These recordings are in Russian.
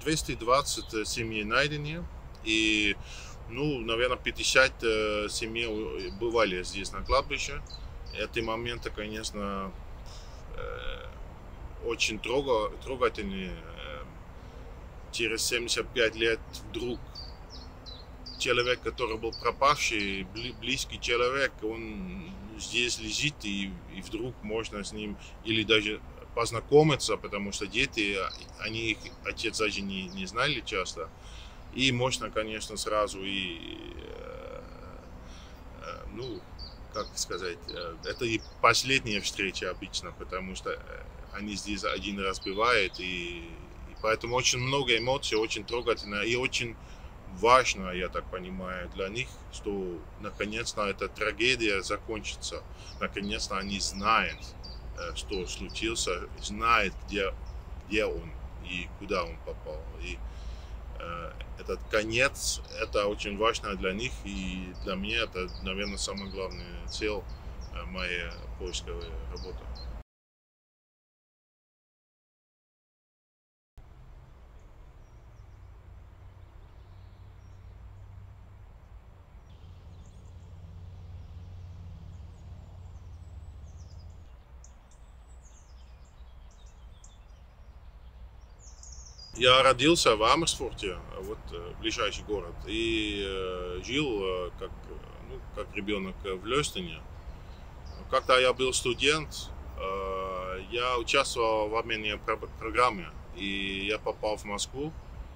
220 семей найдены, и, ну, наверное, 50 семей бывали здесь на кладбище. Эти моменты, конечно, очень трогательные. Через 75 лет вдруг человек, который был пропавший, близкий человек, он здесь лежит, и вдруг можно с ним или даже познакомиться, потому что дети, они их отец даже не знали часто. И можно, конечно, сразу ну, как сказать, это и последняя встреча обычно, потому что они здесь один раз бывают, и поэтому очень много эмоций, очень трогательно и очень важно, я так понимаю, для них, что наконец-то эта трагедия закончится. Наконец-то они знают, что случилось, знают, где он и куда он попал. И этот конец, это очень важно для них, и для меня это, наверное, самая главная цель моей поисковой работы. Я родился в Амерсфорте, вот ближайший город, и жил как ребенок в Лёстине. Когда я был студент, я участвовал в обменной программе, и я попал в Москву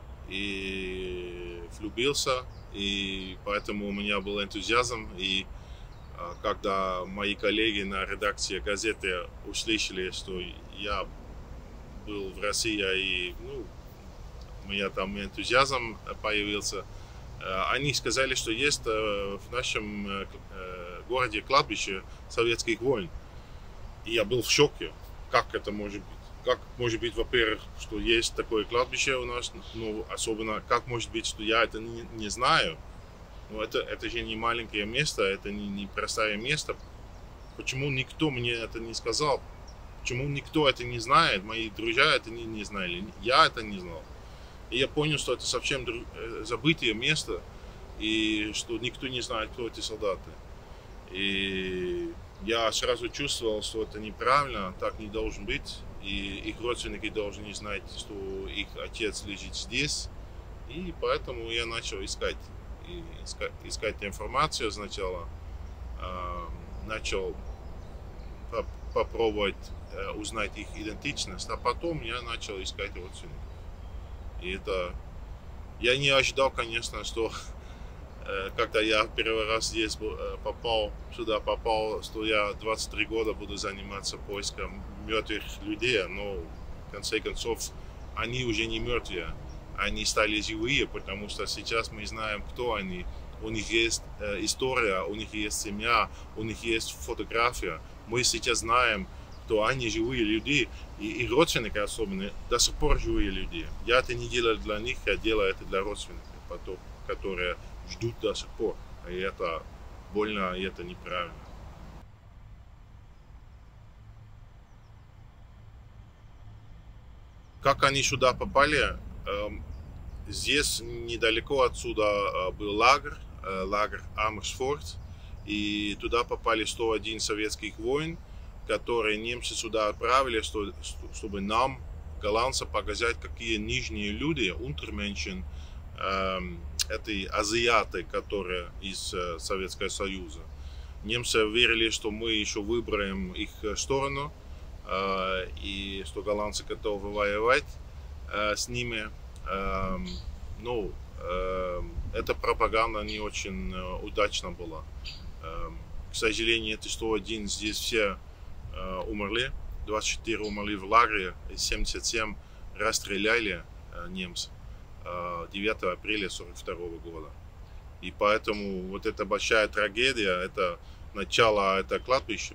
и влюбился, и поэтому у меня был энтузиазм. И когда мои коллеги на редакции газеты услышали, что я был в России, и у меня там энтузиазм появился, они сказали, что есть в нашем городе кладбище советских войн. И я был в шоке. Как это может быть? Как может быть, во-первых, что есть такое кладбище у нас, ну, особенно, как может быть, что я это не знаю? Ну, это же не маленькое место, это не простое место. Почему никто мне это не сказал? Почему никто это не знает? Мои друзья это не знали, я это не знал. И я понял, что это совсем забытое место, и что никто не знает, кто эти солдаты. И я сразу чувствовал, что это неправильно, так не должно быть. И их родственники должны знать, что их отец лежит здесь. И поэтому я начал искать информацию сначала. Начал попробовать узнать их идентичность, а потом я начал искать родственников. И это... Я не ожидал, конечно, что когда я первый раз здесь попал, что я 23 года буду заниматься поиском мертвых людей, но в конце концов они уже не мертвые, они стали живые, потому что сейчас мы знаем, кто они. У них есть история, у них есть семья, у них есть фотография. Мы сейчас знаем, что они живые люди, и родственники особенно до сих пор живые люди. Я это не делаю для них, я делаю это для родственников, которые ждут до сих пор. И это больно, и это неправильно. Как они сюда попали? Здесь недалеко отсюда был лагерь Амерсфорт, и туда попали 101 советских воин, которые немцы сюда отправили, чтобы нам, голландцам, показать, какие нижние люди, унтерменшен, это азиаты, которые из Советского Союза. Немцы верили, что мы еще выберем их сторону, и что голландцы готовы воевать с ними. Ну, эта пропаганда не очень удачна была. К сожалению, это 101 здесь все умерли. 24 умерли в лагере, 77 расстреляли немцы 9 апреля 1942 года. И поэтому вот эта большая трагедия, это начало этого кладбища.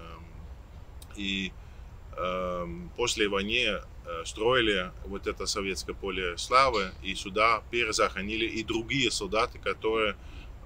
И после войны строили вот это советское поле славы, и сюда перезахоронили и другие солдаты, которые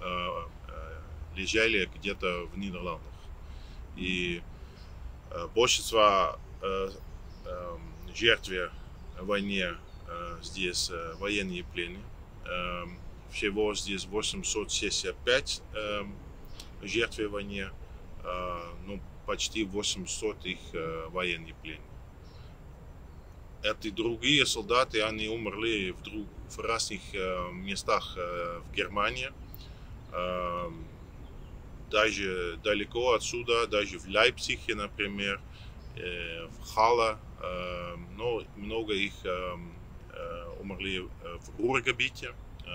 лежали где-то в Нидерландах. И большинство жертв войны здесь военные пленные. Всего здесь 865 жертв войны, ну, почти 800 их военные пленные. Эти другие солдаты, они умерли в разных местах в Германии. Даже далеко отсюда, даже в Лейпциге, например, в Хале, но много их умерли в Рургебите.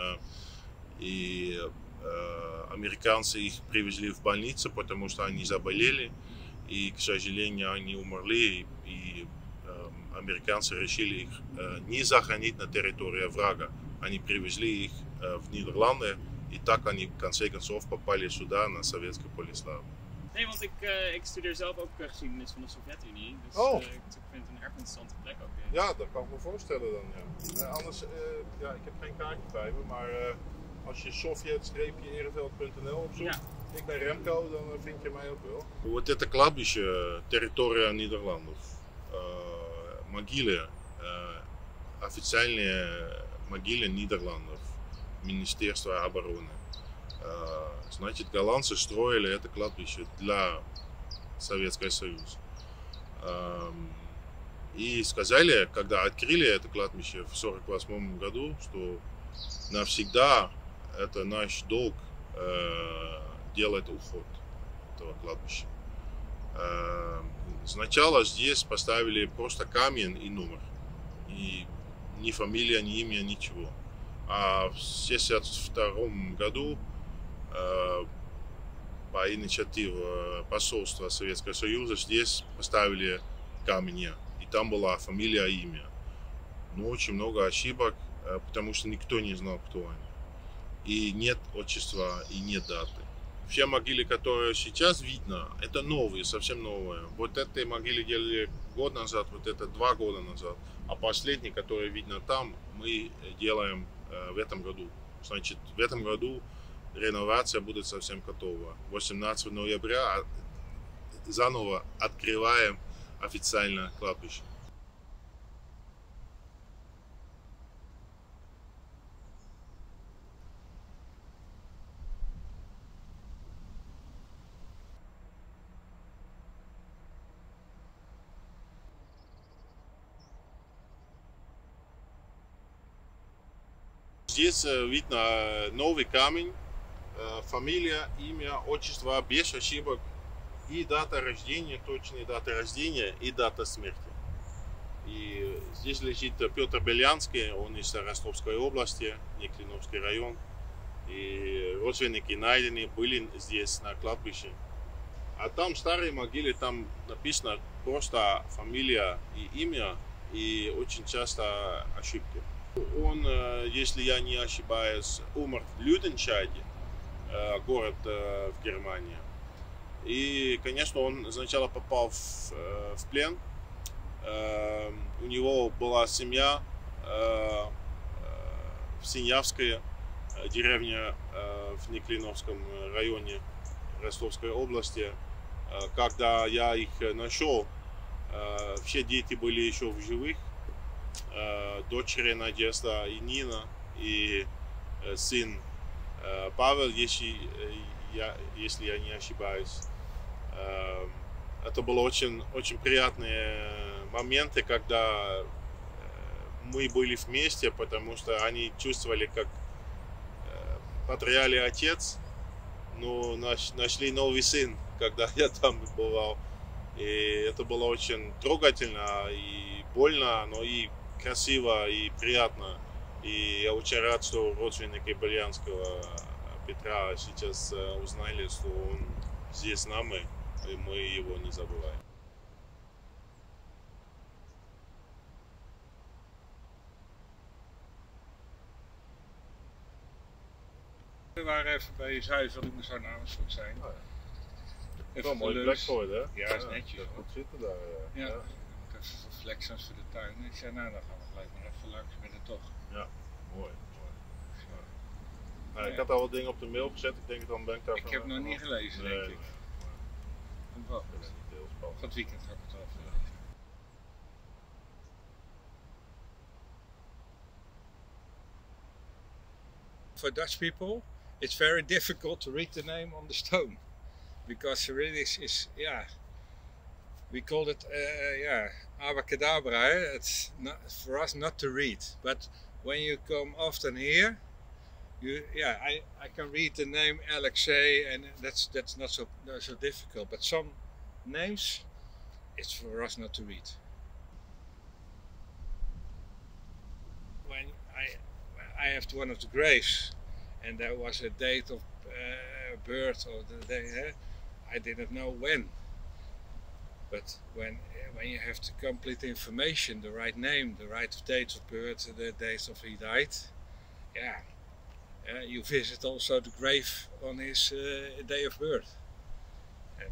И американцы их привезли в больницу, потому что они заболели, и, к сожалению, они умерли, и американцы решили их не захоронить на территории врага. Они привезли их в Нидерланды, и так они в конце концов попали сюда, на советское поле славы. Nee, want ik studeer zelf ook geschiedenis van de Sovjet-Unie, dus ik vind het een erg interessante plek ook. Ja, dat kan ik me voorstellen dan, ja. Anders, ja, ik heb geen kaartje bij me, maar als je Sovjet-Ereveld.nl opzoekt, ik ben Remco, dan vind je mij ook wel. Вот это кладбище, территория Нидерландов, могилы, официальные могилы Нидерландов, Министерства обороны. Значит, голландцы строили это кладбище для Советского Союза. И сказали, когда открыли это кладбище в 1948 году, что навсегда это наш долг делать уход этого кладбища. Сначала здесь поставили просто камень и номер. И ни фамилия, ни имя, ничего. А в 1962 году по инициативе посольства Советского Союза здесь поставили камень. И там была фамилия и имя. Но очень много ошибок, потому что никто не знал, кто они. И нет отчества, и нет даты. Все могилы, которые сейчас видно, это новые, совсем новые. Вот эти могилы делали год назад, вот это 2 года назад. А последний, который видно там, мы делаем в этом году. Значит, в этом году реновация будет совсем готова. 18 ноября заново открываем официально кладбище. Здесь видно новый камень, фамилия, имя, отчество, без ошибок и дата рождения, точная дата рождения и дата смерти. И здесь лежит Петр Белянский, он из Ростовской области, Неклиновский район. И родственники найдены были здесь на кладбище. А там старые могилы, там написано просто фамилия и имя, и очень часто ошибки. Он, если я не ошибаюсь, умер в Люденшайде, город в Германии. И, конечно, он сначала попал в плен. У него была семья в Синявской деревне в Неклиновском районе Ростовской области. Когда я их нашел, все дети были еще в живых. Дочери Надежда и Нина, и сын Павел, если я не ошибаюсь. Это были очень приятные моменты, когда мы были вместе, потому что они чувствовали, как потеряли отец, но нашли новый сын, когда я там бывал. И это было очень трогательно и больно, но и красиво и приятно. И я очень рад, что родственники Белянского Петра сейчас узнали, что он здесь с нами, и мы его не забываем. We waren even bij zuiveling, zou Amersfoort zijn. Oh ja. Even Wel mooi plek voor je, hè? Ja, is netjes hoor. Goed zitten daar. Ja. Ja. Even wat flexens voor de tuin. Ik zei, nou dan gaan we gelijk maar even langs, ik ben er toch. Ja, mooi. Ja. Nou, ik had al wat dingen op de mail gezet, ik denk dan ben ik daar. Ik heb het nog niet gelezen, denk ik. Komt wel. Dat is niet heel spannend. Van het weekend ga ik het wel even lezen. For Dutch people, it's very difficult to read the name on the stone, because really is we call it abracadabra. It's not for us not to read, but when you come often here, I can read the name Alexei, and that's not so difficult. But some names, it's for us not to read. When I have one of the graves, and there was a date of birth or the day, I didn't know when. But when you have the complete information, the right name, the right date of birth, the dates of he died, you visit also the grave on his day of birth. And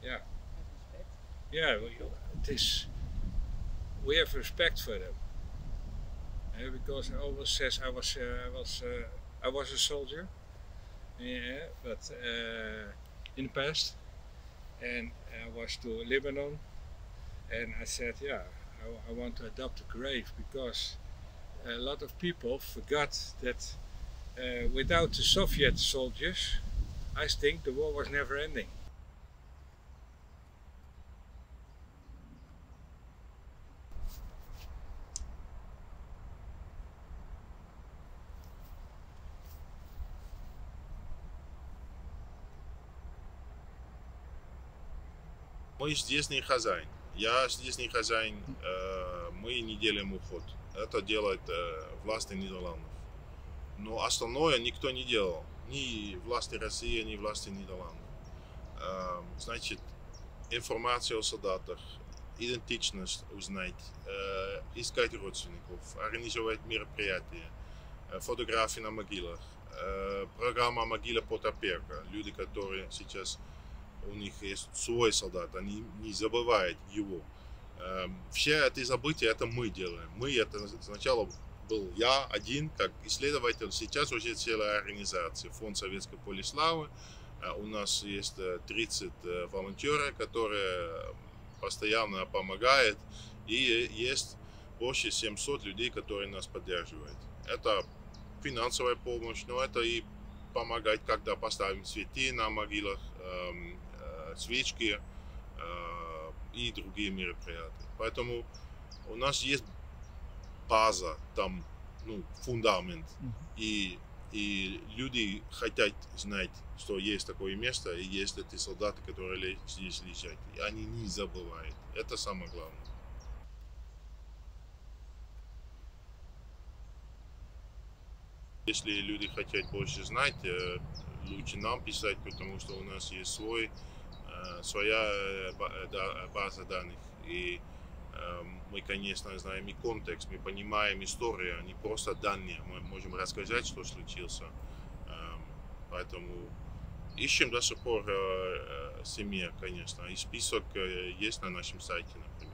it is. We have respect for them. Because I always says I was a soldier, but in the past, and I was to Lebanon, and I said, I want to adopt a grave, because a lot of people forgot that without the Soviet soldiers, I think the war was never ending. Мы здесь не хозяин. Я здесь не хозяин. Мы не делаем уход. Это делает власти Нидерландов. Но остальное никто не делал. Ни власти России, ни власти Нидерландов. Значит, информация о солдатах, идентичность узнать, искать родственников, организовать мероприятия, фотографии на могилах, программа «Могила Потапенко». Люди, которые сейчас, у них есть свой солдат, они не забывают его. Все эти события, это мы делаем. Мы это сначала был я один, как исследователь, сейчас уже целая организация, Фонд Советской Полиславы. У нас есть 30 волонтеров, которые постоянно помогают, и есть больше 700 людей, которые нас поддерживают. Это финансовая помощь, но это и помогать, когда поставим цветы на могилах, свечки и другие мероприятия. Поэтому у нас есть база, там, фундамент, и люди хотят знать, что есть такое место, и есть эти солдаты, которые здесь лежат, и они не забывают. Это самое главное. Если люди хотят больше знать, лучше нам писать, потому что у нас есть своя база данных. И мы, конечно, знаем и контекст, мы понимаем историю, а не просто данные. Мы можем рассказать, что случилось. Поэтому ищем до сих пор семьи, конечно. И список есть на нашем сайте, например.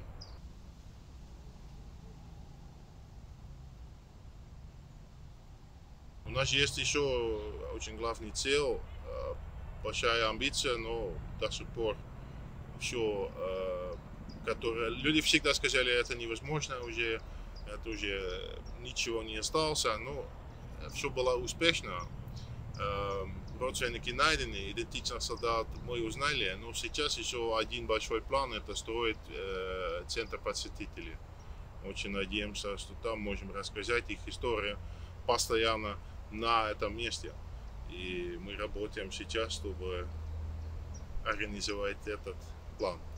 У нас есть еще очень главный цель, большая амбиция, но до сих пор все, люди всегда сказали, это невозможно уже, это уже ничего не осталось, но все было успешно. Родственники найдены, идентичных солдат мы узнали, но сейчас еще один большой план, это строить центр посетителей. Очень надеемся, что там можем рассказать их историю постоянно на этом месте. И мы работаем сейчас, чтобы организовать этот план.